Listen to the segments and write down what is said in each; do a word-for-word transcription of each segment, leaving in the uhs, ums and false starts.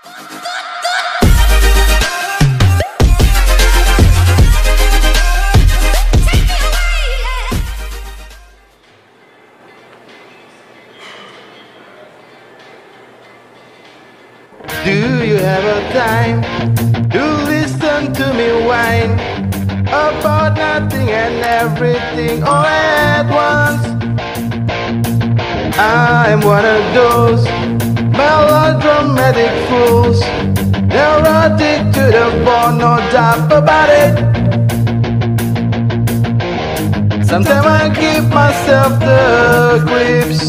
Do you have a time to listen to me whine about nothing and everything all at once? I'm one of those melodramatic fools, neurotic to the bone, no doubt about it. Sometimes I give myself the creeps.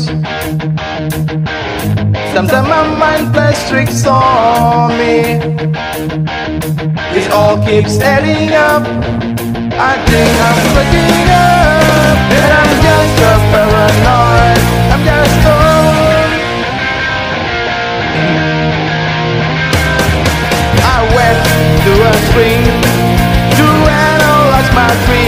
Sometimes my mind plays tricks on me. It all keeps adding up. I think I'm waking up, and I'm just a paranoid. I'm just stoned. I went to a spring to analyze my dreams.